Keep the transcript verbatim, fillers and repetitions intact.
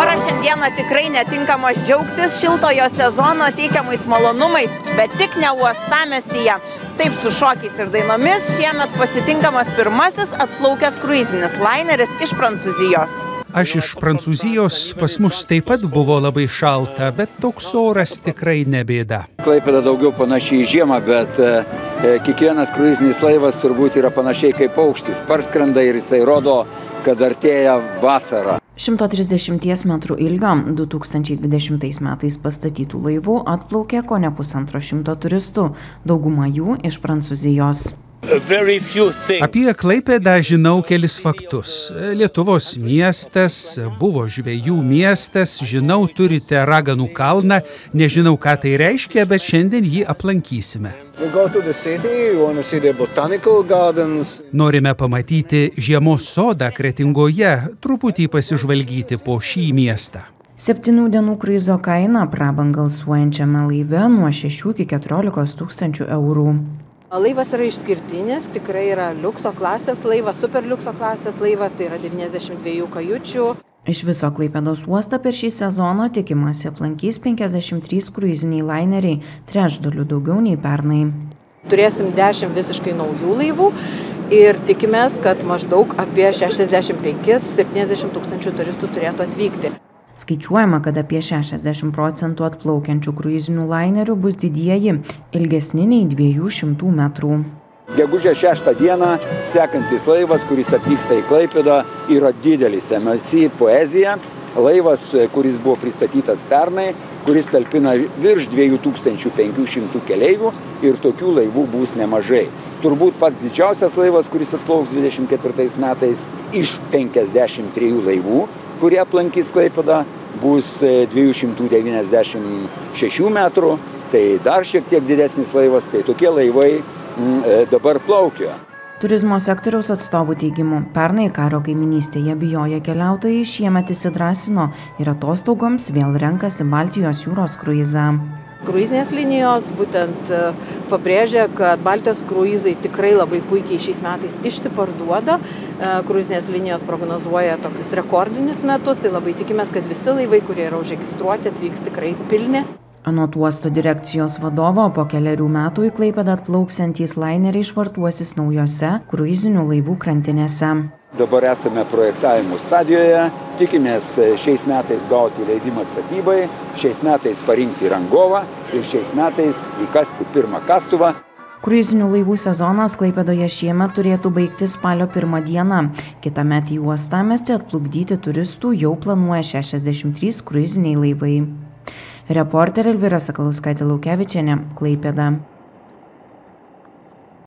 Oras šiandieną tikrai netinkamas džiaugtis šiltojo sezono teikiamais malonumais, bet tik ne uostamiestyje. Taip su šokiais ir dainomis šiemet pasitinkamas pirmasis atplaukęs kruizinis laineris iš Prancūzijos. Aš iš Prancūzijos, pas mus taip pat buvo labai šalta, bet toks oras tikrai ne bėda. Klaipėda daugiau panašiai į žiemą, bet e, kiekvienas kruizinis laivas turbūt yra panašiai kaip paukštis. Parskrenda ir jisai rodo, kad artėja vasara. šimto trisdešimties metrų ilgio du tūkstančiai dvidešimtais metais pastatytų laivų atplaukė kone pusantro šimto turistų, dauguma jų iš Prancūzijos. Apie Klaipėdą žinau kelis faktus. Lietuvos miestas, buvo žvejų miestas, žinau, turite Raganų kalną, nežinau, ką tai reiškia, bet šiandien jį aplankysime. Norime pamatyti žiemos sodą Kretingoje, truputį pasižvalgyti po šį miestą. Septynių dienų kruizo kaina prabangą alsuojančiame laive nuo šešių iki keturiolikos tūkstančių eurų. Laivas yra išskirtinis, tikrai yra liukso klasės laivas, superliukso klasės laivas, tai yra devyniasdešimt dviejų kajučių. Iš viso Klaipėdos uostą per šį sezoną tikimasi aplankys penkiasdešimt trys kruiziniai laineriai, trečdaliu daugiau nei pernai. Turėsim dešimt visiškai naujų laivų ir tikimės, kad maždaug apie šešiasdešimt penkis iki septyniasdešimt tūkstančių turistų turėtų atvykti. Skaičiuojama, kad apie šešiasdešimt procentų atplaukiančių kruizinių lainerių bus didieji, ilgesni nei dviejų šimtų metrų. Gegužės šeštą dieną sekantis laivas, kuris atvyksta į Klaipėdą, yra didelis M S C Poezija. Laivas, kuris buvo pristatytas pernai, kuris talpina virš dviejų tūkstančių penkių šimtų keleivių ir tokių laivų bus nemažai. Turbūt pats didžiausias laivas, kuris atplauks dvidešimt ketvirtais metais iš penkiasdešimt trijų laivų, kurie aplankys Klaipėdą, bus dviejų šimtų devyniasdešimt šešių metrų, tai dar šiek tiek didesnis laivas, tai tokie laivai m, dabar plaukia. Turizmo sektoriaus atstovų teigimu, pernai karo kaiminystėje bijoję keliautojai šiemet įsidrąsino ir atostogoms vėl renkasi Baltijos jūros kruizą. Kruizinės linijos būtent pabrėžia, kad Baltijos kruizai tikrai labai puikiai šiais metais išsiparduoda. Kruizinės linijos prognozuoja tokius rekordinius metus, tai labai tikimės, kad visi laivai, kurie yra užregistruoti, atvyks tikrai pilni. Anot uosto direkcijos vadovo, po keliarių metų į Klaipėdą atplauksiantys laineriai švartuosis naujose kruizinių laivų krantinėse. Dabar esame projektavimo stadijoje, tikimės šiais metais gauti leidimą statybai, šiais metais parinkti rangovą ir šiais metais įkasti pirmą kastuvą. Kruizinių laivų sezonas Klaipėdoje šiemet turėtų baigtis spalio pirmą dieną. Kitąmet į uostamiestį atplukdyti turistų jau planuoja šešiasdešimt trys kruiziniai laivai. Reporterė Elvyra Sakalauskaitė Laukevičienė, Klaipėda.